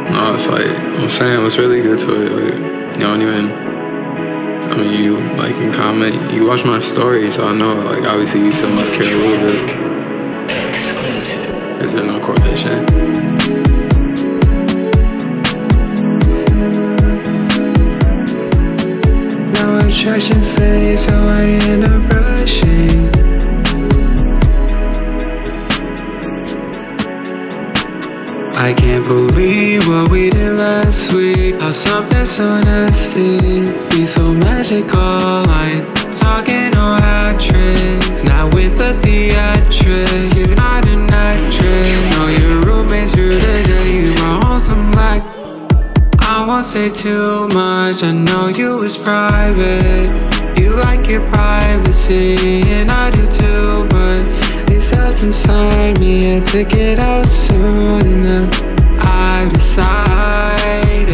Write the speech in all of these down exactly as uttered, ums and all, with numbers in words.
No, it's like, I'm saying, what's really good to it, like, you don't even, I mean, you, like, can comment, you watch my story, so I know, like, obviously you still must care a little bit. Is there no correlation? No attraction fades, so I end up rushing. I can't believe what we did last week. How something so nasty be so magical, like talking or hat tricks. Not with the theatrics, you're not an actress. No, your roommate's rude today, you brought home some black. I won't say too much, I know you was private. You like your privacy, and I do too, but these cells inside me had to get out soon enough. I've decided,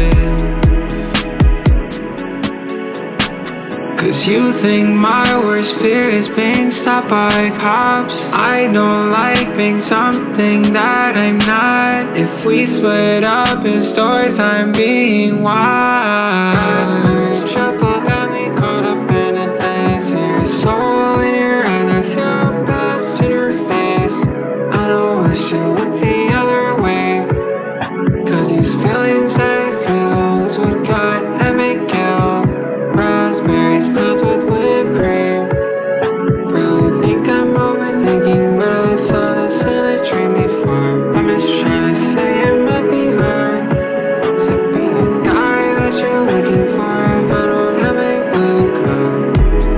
cause you think my worst fear is being stopped by cops. I don't like being something that I'm not. If we split up in stores, I'm being wise. Raspberry truffle got me caught up in a daze. Your soul in your eyes, I see your past in your face. I know I should look the other way, cause these feelings that I feel is what got Emmett killed. Raspberries topped with whipped cream. Probably think I'm overthinking, but I saw this in a dream before. I'm just trying to say it might be hard to be the guy that you're looking for if I don't have a black card.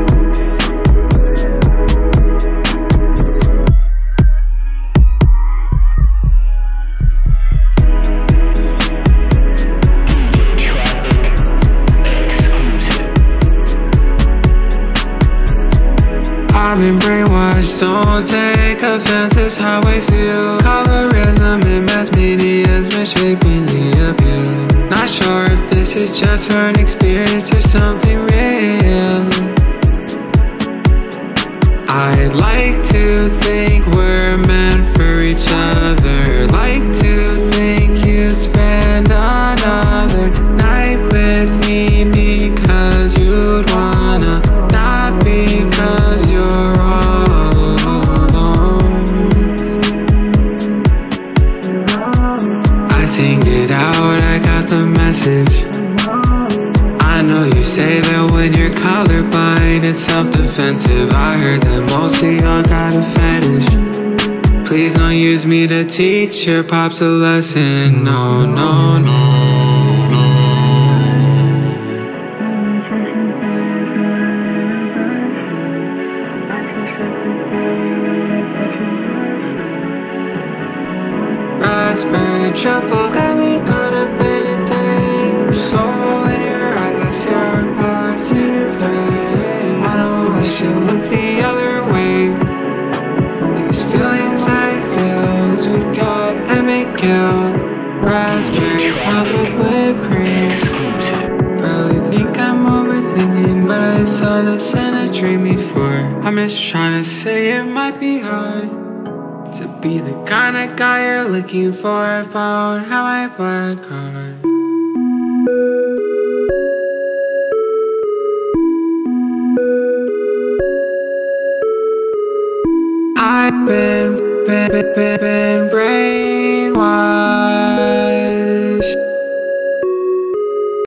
I've been brainwashed, don't take offense, it's how I feel. Colorism and mass media's misshapen the appeal. Not sure if this is just for an experience or something real. I'd like to think we're meant for each other. Like to think you'd spend another night with me because you'd wanna, not because you're all alone. I sing it out, I got the message. I know you say that when you're colorblind it's self-defensive. I heard that most of y'all got a fetish. Please don't use me to teach your pops a lesson. No, no, no. Raspberry truffle got me caught up in a day. Soul in your eyes, I see our past in your face. I know I should look the other way. These feelings that I feel is what got Emmett killed. Raspberries topped with whipped cream. Probably think I'm overthinking, but I saw this in a dream before. I'm just trying to say it might be hard to be the kind of guy you're looking for if I don't have my black card. I've been, been, been, been